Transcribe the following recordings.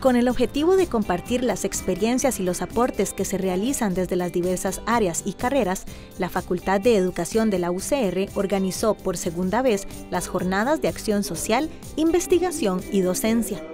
Con el objetivo de compartir las experiencias y los aportes que se realizan desde las diversas áreas y carreras, la Facultad de Educación de la UCR organizó por segunda vez las Jornadas de Acción Social, Investigación y Docencia.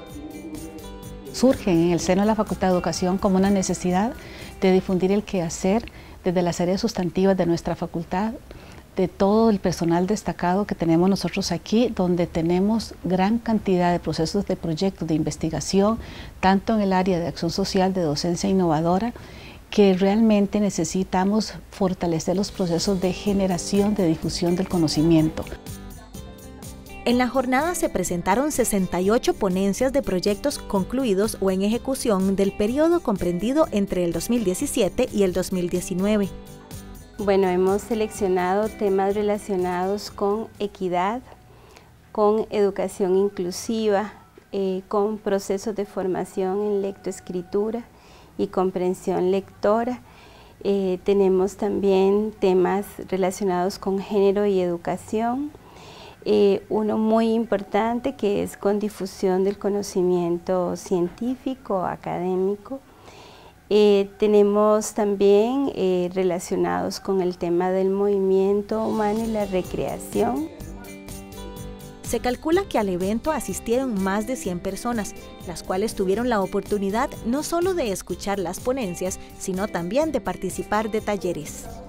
Surgen en el seno de la Facultad de Educación como una necesidad de difundir el quehacer desde las áreas sustantivas de nuestra facultad, de todo el personal destacado que tenemos nosotros aquí, donde tenemos gran cantidad de procesos de proyectos de investigación, tanto en el área de acción social, de docencia innovadora, que realmente necesitamos fortalecer los procesos de generación, de difusión del conocimiento. En la jornada se presentaron 68 ponencias de proyectos concluidos o en ejecución del periodo comprendido entre el 2017 y el 2019. Bueno, hemos seleccionado temas relacionados con equidad, con educación inclusiva, con procesos de formación en lectoescritura y comprensión lectora. Tenemos también temas relacionados con género y educación. Uno muy importante que es con difusión del conocimiento científico, académico. Tenemos también relacionados con el tema del movimiento humano y la recreación. Se calcula que al evento asistieron más de 100 personas, las cuales tuvieron la oportunidad no solo de escuchar las ponencias, sino también de participar de talleres.